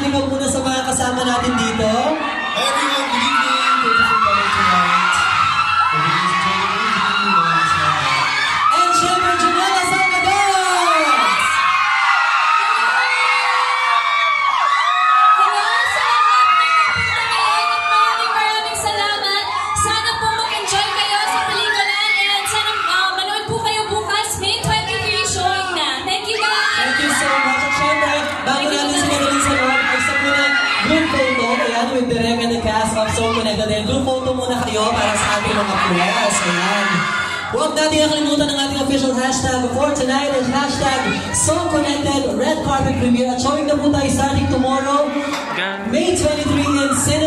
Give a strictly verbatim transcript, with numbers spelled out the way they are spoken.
morning ka muna sa mga kasama natin dito. Everyone, good evening. Thank you for coming tonight. And syempre, Jamela Salvador! Hello sa lahat ng nagpunta ngayon at maraming maraming salamat. Sana po mag-enjoy kayo sa pelikula and sana uh, manood po kayo bukas. May twenty-three showing na. Thank you guys! Thank you so much. At syempre, bago natin sila rin sa loob, ay sa muna group photo. Ayan, with Direk and the cast of So Connected. And group photo muna kayo para sa ating mga press. Ayan. Huwag natin nakalimutan ang ating official hashtag for tonight is hashtag So Connected Red Carpet Premiere. At showing na po tayo starting tomorrow, May twenty-third in Cinema.